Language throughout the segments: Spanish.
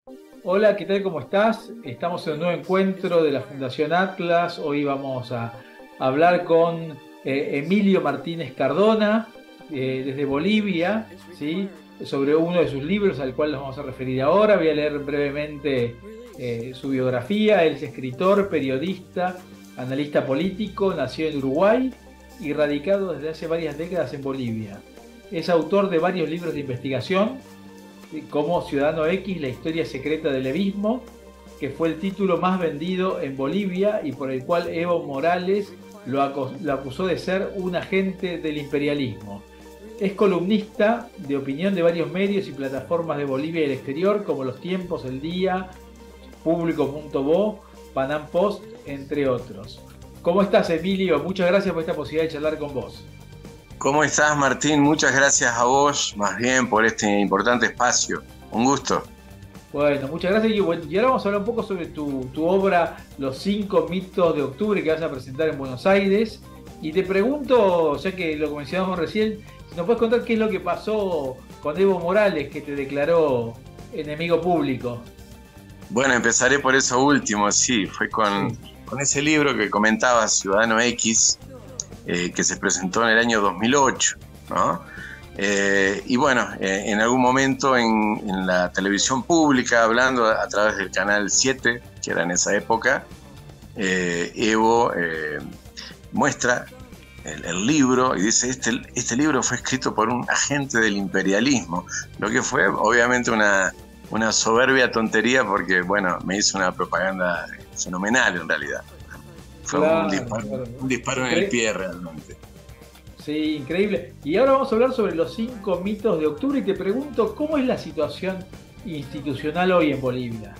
Hola, ¿qué tal? ¿Cómo estás? Estamos en un nuevo encuentro de la Fundación Atlas. Hoy vamos a hablar con Emilio Martínez Cardona, desde Bolivia, ¿sí? Sobre uno de sus libros al cual nos vamos a referir ahora. Voy a leer brevemente su biografía. Él es escritor, periodista, analista político, nació en Uruguay y radicado desde hace varias décadas en Bolivia. Es autor de varios libros de investigación como Ciudadano X, la historia secreta del levismo, que fue el título más vendido en Bolivia y por el cual Evo Morales lo acusó de ser un agente del imperialismo. Es columnista de opinión de varios medios y plataformas de Bolivia y el exterior, como Los Tiempos, El Día, Público.bo, Panam Post, entre otros. ¿Cómo estás, Emilio? Muchas gracias por esta posibilidad de charlar con vos. ¿Cómo estás, Martín? Muchas gracias a vos, más bien, por este importante espacio. Un gusto. Bueno, muchas gracias. Y ahora vamos a hablar un poco sobre tu obra, Los 5 mitos de octubre, que vas a presentar en Buenos Aires. Y te pregunto, ya que lo mencionamos recién, si nos puedes contar qué es lo que pasó con Evo Morales, que te declaró enemigo público. Bueno, empezaré por eso último, sí, fue Sí. con ese libro que comentabas, Ciudadano X, que se presentó en el año 2008, ¿no? Y bueno, en algún momento en la televisión pública, hablando a través del canal 7, que era en esa época, Evo muestra el libro y dice, este libro fue escrito por un agente del imperialismo, lo que fue obviamente una soberbia tontería porque, bueno, me hizo una propaganda fenomenal en realidad. Fue Claro, claro. un disparo en el Incre- pie realmente. sí, increíble. Y ahora vamos a hablar sobre los 5 mitos de octubre y te pregunto, ¿cómo es la situación institucional hoy en Bolivia?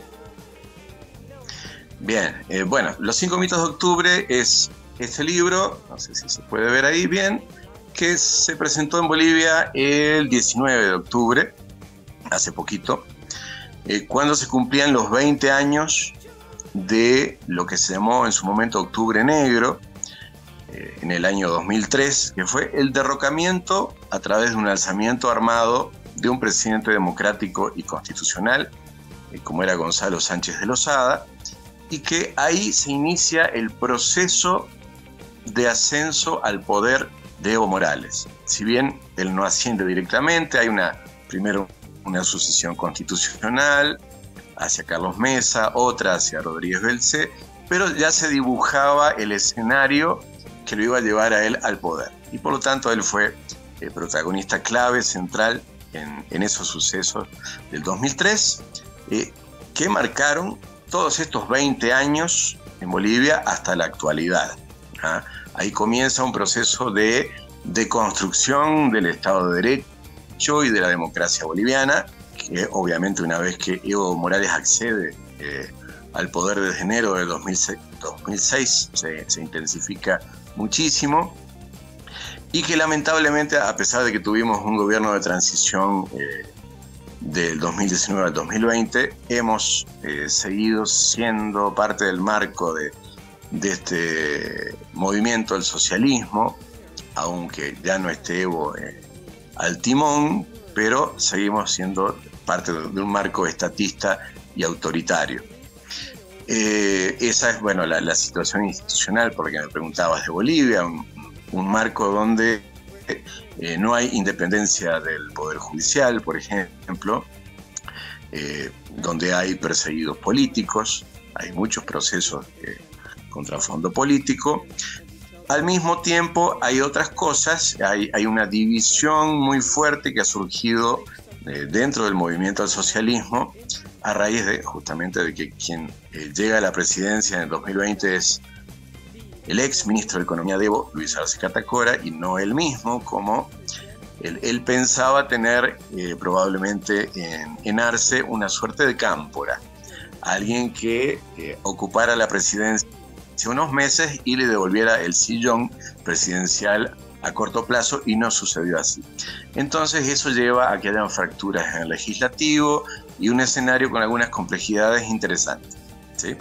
Bien, bueno, Los 5 mitos de octubre es este libro, no sé si se puede ver ahí bien, que se presentó en Bolivia el 19 de octubre, hace poquito, cuando se cumplían los 20 años de lo que se llamó en su momento Octubre Negro, en el año 2003, que fue el derrocamiento a través de un alzamiento armado de un presidente democrático y constitucional, como era Gonzalo Sánchez de Lozada, y que ahí se inicia el proceso de ascenso al poder de Evo Morales. Si bien él no asciende directamente, hay primero una sucesión constitucional hacia Carlos Mesa, otra hacia Rodríguez Belcé, pero ya se dibujaba el escenario que lo iba a llevar a él al poder. Y por lo tanto él fue protagonista clave, central en esos sucesos del 2003, que marcaron todos estos 20 años en Bolivia hasta la actualidad. ¿Ah? Ahí comienza un proceso de construcción del Estado de Derecho y de la democracia boliviana, que obviamente una vez que Evo Morales accede al poder desde enero de 2006 se intensifica muchísimo, y que lamentablemente, a pesar de que tuvimos un gobierno de transición del 2019 al 2020, hemos seguido siendo parte del marco de este movimiento del socialismo, aunque ya no esté Evo al timón, pero seguimos siendo parte de un marco estatista y autoritario. Esa es, bueno, la situación institucional, porque me preguntabas de Bolivia, un marco donde no hay independencia del Poder Judicial, por ejemplo, donde hay perseguidos políticos, hay muchos procesos con trasfondo político. Al mismo tiempo hay otras cosas, hay una división muy fuerte que ha surgido dentro del movimiento al socialismo a raíz de justamente de que quien llega a la presidencia en el 2020 es el ex ministro de Economía de Evo, Luis Arce Catacora, y no él mismo, como él pensaba tener probablemente en Arce una suerte de cámpora, alguien que ocupara la presidencia unos meses y le devolviera el sillón presidencial a corto plazo, y no sucedió así. Entonces eso lleva a que hayan fracturas en el legislativo y un escenario con algunas complejidades interesantes, ¿sí?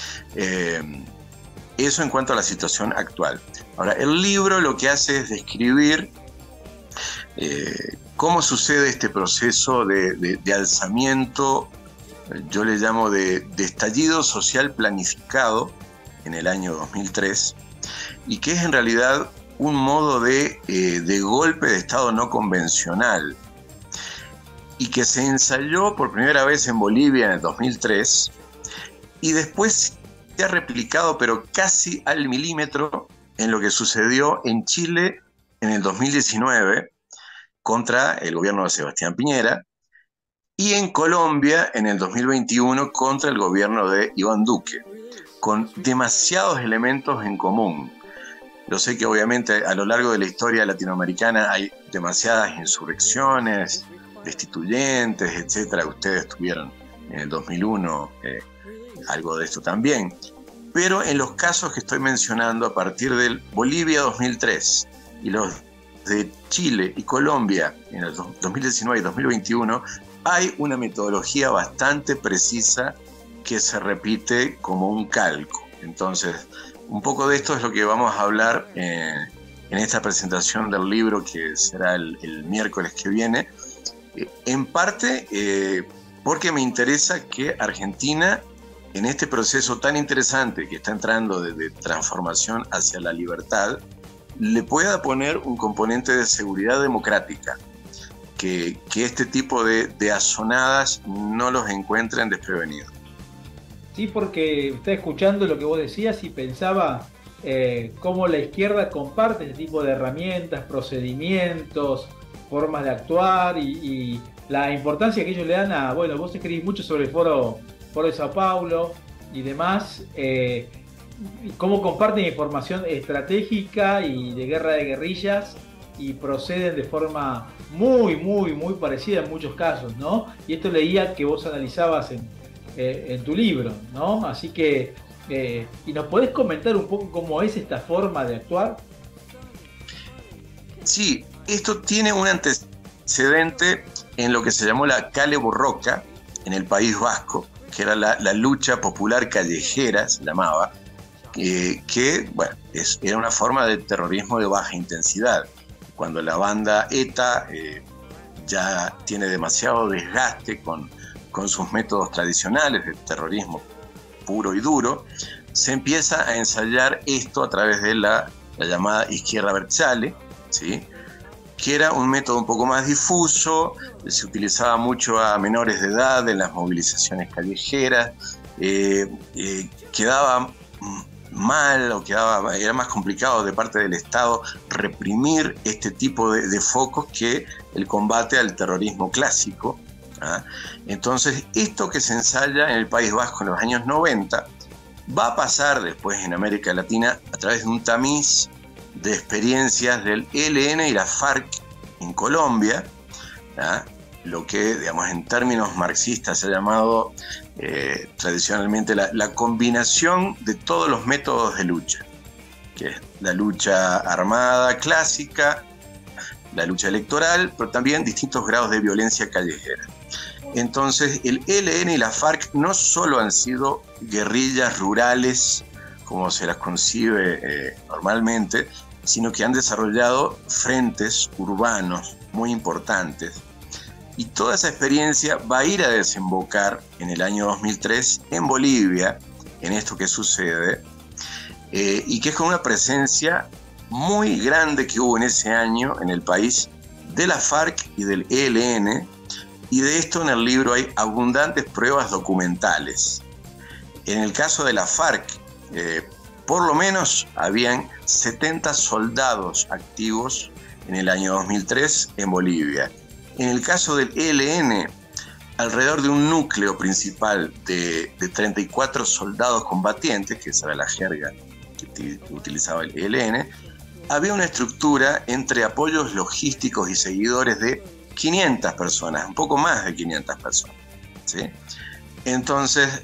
Eso en cuanto a la situación actual. Ahora, el libro lo que hace es describir cómo sucede este proceso de alzamiento yo le llamo de estallido social planificado en el año 2003, y que es en realidad un modo de golpe de Estado no convencional, y que se ensayó por primera vez en Bolivia en el 2003, y después se ha replicado, pero casi al milímetro, en lo que sucedió en Chile en el 2019 contra el gobierno de Sebastián Piñera, y en Colombia en el 2021 contra el gobierno de Iván Duque, con demasiados elementos en común. Yo sé que obviamente a lo largo de la historia latinoamericana hay demasiadas insurrecciones, destituyentes, etcétera. Ustedes tuvieron en el 2001 algo de esto también. Pero en los casos que estoy mencionando, a partir del Bolivia 2003 y los de Chile y Colombia en el 2019 y 2021, hay una metodología bastante precisa que se repite como un calco. Entonces, un poco de esto es lo que vamos a hablar en esta presentación del libro, que será el miércoles que viene. En parte porque me interesa que Argentina, en este proceso tan interesante que está entrando de transformación hacia la libertad, le pueda poner un componente de seguridad democrática, que este tipo de azonadas no los encuentren desprevenidos. Sí, porque estaba escuchando lo que vos decías y pensaba cómo la izquierda comparte este tipo de herramientas, procedimientos, formas de actuar y la importancia que ellos le dan a, bueno, vos escribís mucho sobre el foro de Sao Paulo y demás, cómo comparten información estratégica y de guerra de guerrillas y proceden de forma muy parecida en muchos casos, ¿no? Y esto leía que vos analizabas en tu libro, ¿no? Así que, ¿y nos podés comentar un poco cómo es esta forma de actuar? Sí, esto tiene un antecedente en lo que se llamó la Kale Borroka en el País Vasco, que era la lucha popular callejera, se llamaba, que bueno, era una forma de terrorismo de baja intensidad. Cuando la banda ETA ya tiene demasiado desgaste con sus métodos tradicionales de terrorismo puro y duro, se empieza a ensayar esto a través de la llamada izquierda Berchale, ¿sí? Que era un método un poco más difuso, se utilizaba mucho a menores de edad en las movilizaciones callejeras, quedaba mal o era más complicado de parte del Estado reprimir este tipo de focos que el combate al terrorismo clásico. Entonces, esto que se ensaya en el País Vasco en los años 90 va a pasar después en América Latina a través de un tamiz de experiencias del ELN y la FARC en Colombia, lo que, digamos, en términos marxistas se ha llamado tradicionalmente la combinación de todos los métodos de lucha, que es la lucha armada clásica, la lucha electoral, pero también distintos grados de violencia callejera. Entonces, el ELN y la FARC no solo han sido guerrillas rurales, como se las concibe normalmente, sino que han desarrollado frentes urbanos muy importantes. Y toda esa experiencia va a ir a desembocar en el año 2003 en Bolivia, en esto que sucede, y que es con una presencia muy grande que hubo en ese año en el país de la FARC y del ELN, y de esto en el libro hay abundantes pruebas documentales. En el caso de la FARC, por lo menos habían 70 soldados activos en el año 2003 en Bolivia. En el caso del ELN, alrededor de un núcleo principal de 34 soldados combatientes, que esa era la jerga que utilizaba el ELN, había una estructura entre apoyos logísticos y seguidores de 500 personas, un poco más de 500 personas, ¿sí? Entonces,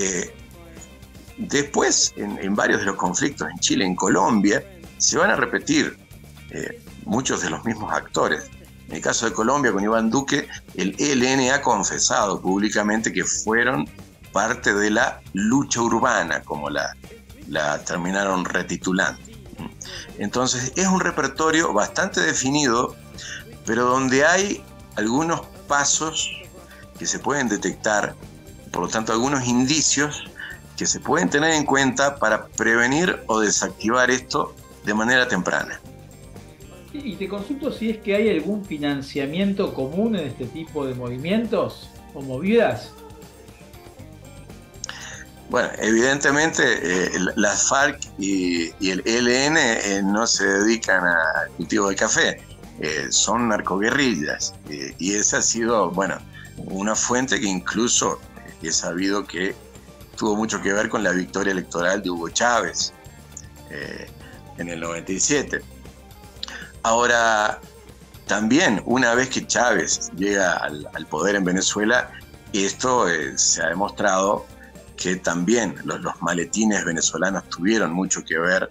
después, en varios de los conflictos en Chile, en Colombia, se van a repetir muchos de los mismos actores. En el caso de Colombia, con Iván Duque, el ELN ha confesado públicamente que fueron parte de la lucha urbana, como la terminaron retitulando. Entonces, es un repertorio bastante definido, pero donde hay algunos pasos que se pueden detectar por lo tanto, algunos indicios que se pueden tener en cuenta para prevenir o desactivar esto de manera temprana. Y te consulto si es que hay algún financiamiento común en este tipo de movimientos o movidas. Bueno, evidentemente las FARC y el ELN no se dedican al cultivo de café, son narcoguerrillas, y esa ha sido, bueno, una fuente que incluso he sabido que tuvo mucho que ver con la victoria electoral de Hugo Chávez en el 97. Ahora, también una vez que Chávez llega al poder en Venezuela, esto se ha demostrado que también los maletines venezolanos tuvieron mucho que ver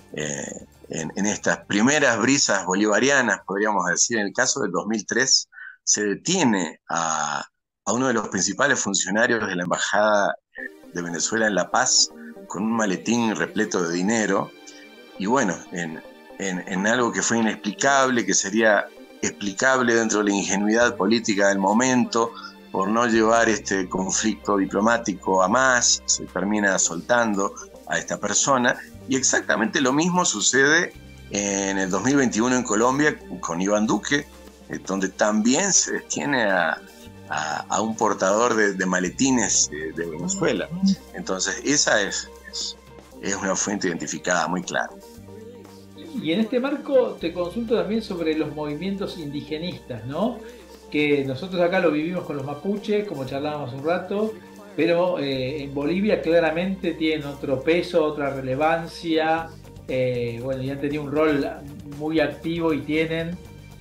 en estas primeras brisas bolivarianas, podríamos decir. En el caso del 2003, se detiene a uno de los principales funcionarios de la Embajada de Venezuela en La Paz con un maletín repleto de dinero, y bueno, en algo que fue inexplicable, que sería explicable dentro de la ingenuidad política del momento, por no llevar este conflicto diplomático a más, se termina soltando a esta persona. Y exactamente lo mismo sucede en el 2021 en Colombia con Iván Duque, donde también se detiene a un portador de maletines de Venezuela. Entonces esa es una fuente identificada muy clara. Y en este marco te consulto también sobre los movimientos indigenistas, ¿no? Que nosotros acá lo vivimos con los mapuches, como charlábamos un rato, pero en Bolivia claramente tienen otro peso, otra relevancia, bueno, y han tenido un rol muy activo y tienen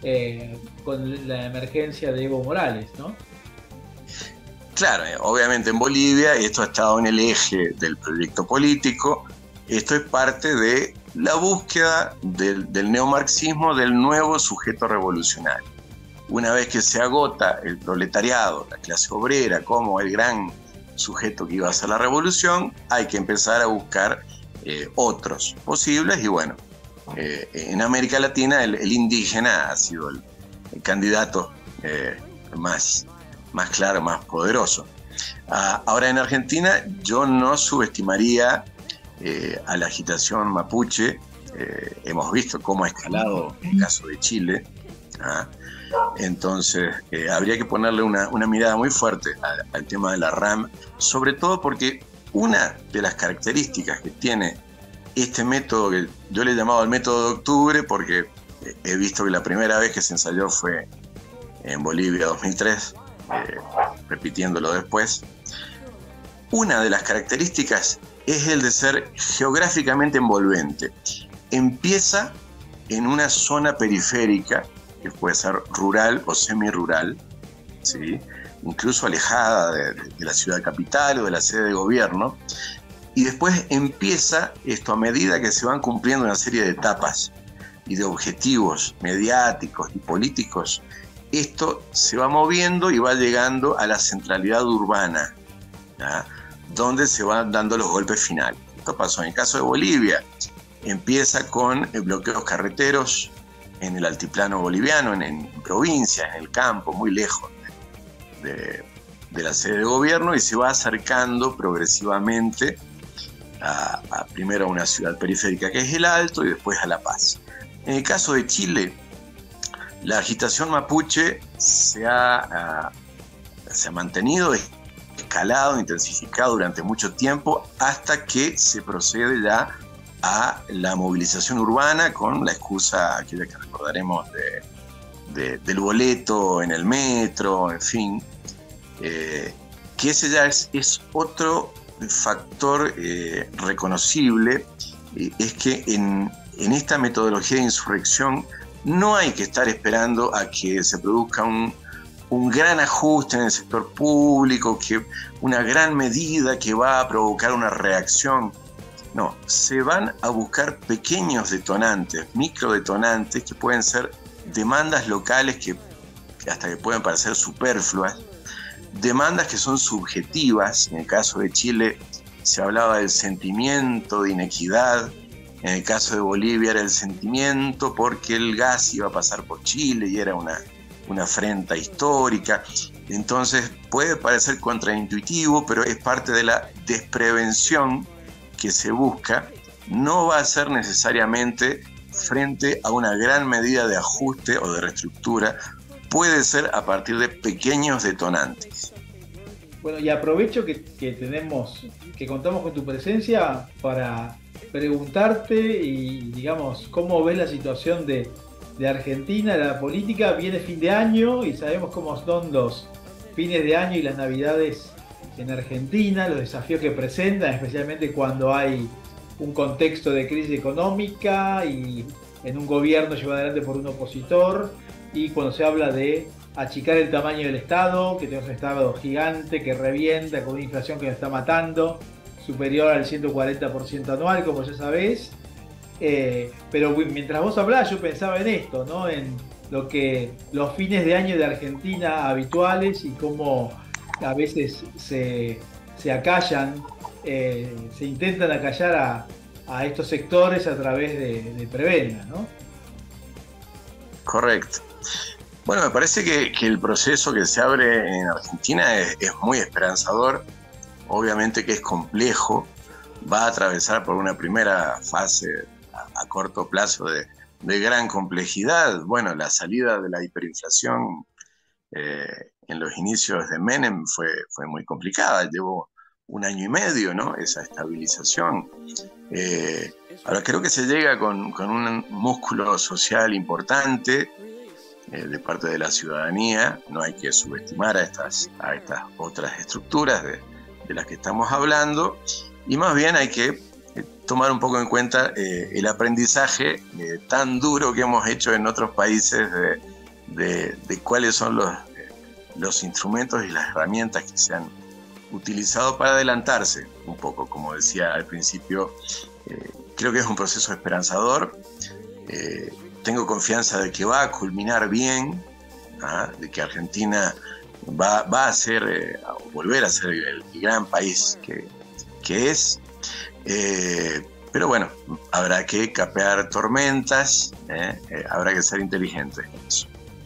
con la emergencia de Evo Morales, ¿no? Claro, obviamente en Bolivia esto ha estado en el eje del proyecto político. Esto es parte de la búsqueda del neomarxismo, del nuevo sujeto revolucionario. Una vez que se agota el proletariado, la clase obrera, como el gran sujeto que iba a hacer la revolución, hay que empezar a buscar otros posibles. Y bueno, en América Latina el indígena ha sido el candidato más claro, más poderoso. Ahora en Argentina yo no subestimaría a la agitación mapuche. Hemos visto cómo ha escalado el caso de Chile. Entonces habría que ponerle una mirada muy fuerte al tema de la RAM, sobre todo porque una de las características que tiene este método, que yo le he llamado el método de octubre, porque he visto que la primera vez que se ensayó fue en Bolivia 2003, repitiéndolo después. Una de las características es el de ser geográficamente envolvente. Empieza en una zona periférica, que puede ser rural o semirural, ¿sí? Incluso alejada de la ciudad capital o de la sede de gobierno, y después empieza esto a medida que se van cumpliendo una serie de etapas y de objetivos mediáticos y políticos. Esto se va moviendo y va llegando a la centralidad urbana, ¿ya? Donde se van dando los golpes finales. Esto pasó en el caso de Bolivia. Empieza con bloqueos carreteros en el altiplano boliviano, en provincias, en el campo, muy lejos de la sede de gobierno, y se va acercando progresivamente primero a una ciudad periférica que es El Alto y después a La Paz. En el caso de Chile, la agitación mapuche se ha mantenido escalado, intensificado durante mucho tiempo, hasta que se procede ya a la movilización urbana con la excusa aquella que recordaremos del boleto en el metro, en fin, que ese ya es otro factor reconocible. Es que en esta metodología de insurrección no hay que estar esperando a que se produzca un gran ajuste en el sector público, que una gran medida que va a provocar una reacción. No, se van a buscar pequeños detonantes, microdetonantes, que pueden ser demandas locales que hasta que pueden parecer superfluas, demandas que son subjetivas. En el caso de Chile se hablaba del sentimiento de inequidad, en el caso de Bolivia era el sentimiento porque el gas iba a pasar por Chile y era una una afrenta histórica. Entonces puede parecer contraintuitivo, pero es parte de la desprevención que se busca. No va a ser necesariamente frente a una gran medida de ajuste o de reestructura, puede ser a partir de pequeños detonantes. Bueno, y aprovecho que contamos con tu presencia para preguntarte y, digamos, cómo ves la situación de Argentina, la política. Viene fin de año y sabemos cómo son los fines de año y las navidades en Argentina, los desafíos que presentan, especialmente cuando hay un contexto de crisis económica y en un gobierno llevado adelante por un opositor, y cuando se habla de achicar el tamaño del Estado, que tenemos un Estado gigante que revienta con una inflación que nos está matando, superior al 140% anual, como ya sabés. Pero mientras vos hablabas, yo pensaba en esto, ¿no? En los fines de año de Argentina habituales y cómo a veces se acallan, se intentan acallar a estos sectores a través de prebendas, ¿no? Correcto. Bueno, me parece que el proceso que se abre en Argentina es muy esperanzador. Obviamente que es complejo, va a atravesar por una primera fase a corto plazo de gran complejidad. Bueno, la salida de la hiperinflación en los inicios de Menem fue muy complicada, llevó 1 año y medio, ¿no? Esa estabilización. Ahora creo que se llega con un músculo social importante de parte de la ciudadanía. No hay que subestimar a estas otras estructuras de las que estamos hablando, y más bien hay que tomar un poco en cuenta el aprendizaje tan duro que hemos hecho en otros países de cuáles son los instrumentos y las herramientas que se han utilizado para adelantarse un poco. Como decía al principio, creo que es un proceso esperanzador. Tengo confianza de que va a culminar bien, de que Argentina va a volver a ser el gran país que es. Pero bueno, habrá que capear tormentas, habrá que ser inteligentes en eso.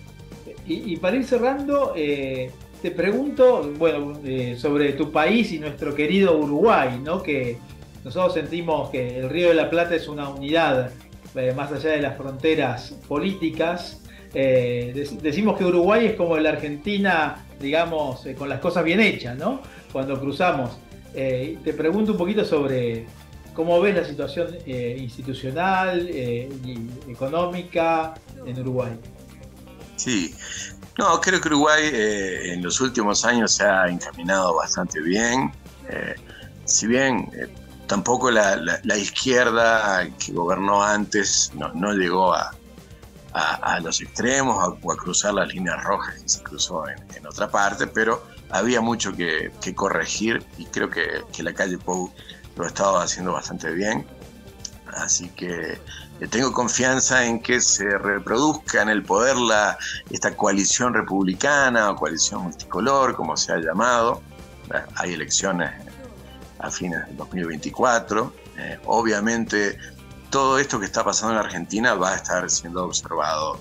Y para ir cerrando, te pregunto, bueno, sobre tu país y nuestro querido Uruguay, ¿no? Que nosotros sentimos que el Río de la Plata es una unidad más allá de las fronteras políticas. Decimos que Uruguay es como la Argentina, digamos, con las cosas bien hechas, ¿no? Cuando cruzamos. Te pregunto un poquito sobre cómo ves la situación institucional y económica en Uruguay. Sí, no, creo que Uruguay en los últimos años se ha encaminado bastante bien. Si bien tampoco la izquierda que gobernó antes no llegó a los extremos o a cruzar las líneas rojas que se cruzó en otra parte, pero había mucho que corregir, y creo que la calle Pou lo estaba haciendo bastante bien. Así que tengo confianza en que se reproduzca en el poder esta coalición republicana o coalición multicolor, como se ha llamado. Hay elecciones a fines del 2024. Obviamente todo esto que está pasando en Argentina va a estar siendo observado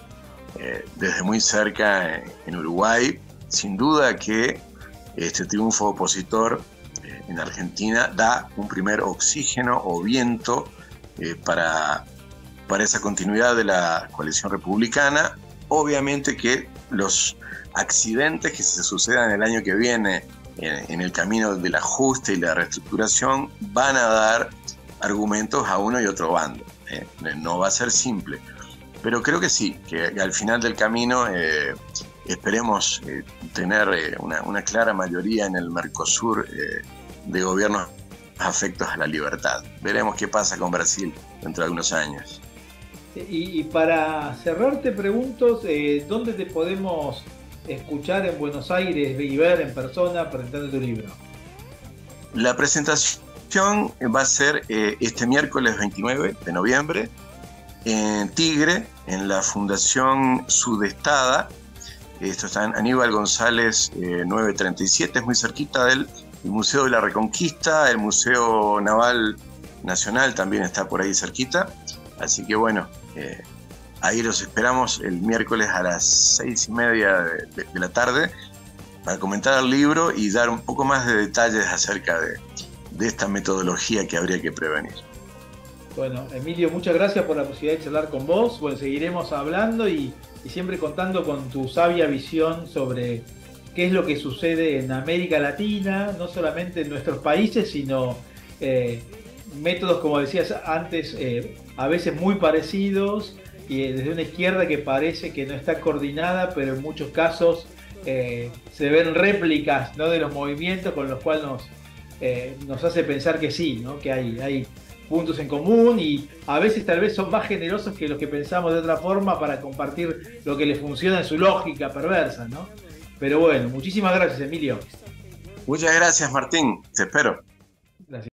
desde muy cerca en Uruguay. Sin duda que este triunfo opositor en Argentina da un primer oxígeno o viento para esa continuidad de la coalición republicana. Obviamente que los accidentes que se sucedan el año que viene en el camino del ajuste y la reestructuración van a dar argumentos a uno y otro bando. No va a ser simple, pero creo que sí, que al final del camino esperemos tener una clara mayoría en el Mercosur de gobiernos afectos a la libertad. Veremos qué pasa con Brasil dentro de algunos años. Y para cerrar te pregunto, ¿dónde te podemos escuchar en Buenos Aires y ver en persona presentando tu libro? La presentación va a ser este miércoles 29 de noviembre en Tigre, en la Fundación Sudestada. Esto está en Aníbal González 937, es muy cerquita del Museo de la Reconquista. El Museo Naval Nacional también está por ahí cerquita. Así que bueno, Ahí los esperamos el miércoles a las 6:30 de la tarde para comentar el libro y dar un poco más de detalles acerca de esta metodología que habría que prevenir. Bueno, Emilio, muchas gracias por la posibilidad de charlar con vos. Bueno, seguiremos hablando y siempre contando con tu sabia visión sobre qué es lo que sucede en América Latina, no solamente en nuestros países, sino métodos, como decías antes, a veces muy parecidos y desde una izquierda que parece que no está coordinada, pero en muchos casos se ven réplicas, ¿no?, de los movimientos, con los cuales nos hace pensar que sí, ¿no?, que hay puntos en común y a veces tal vez son más generosos que los que pensamos de otra forma para compartir lo que les funciona en su lógica perversa, ¿no? Pero bueno, muchísimas gracias, Emilio. Muchas gracias, Martín. Te espero.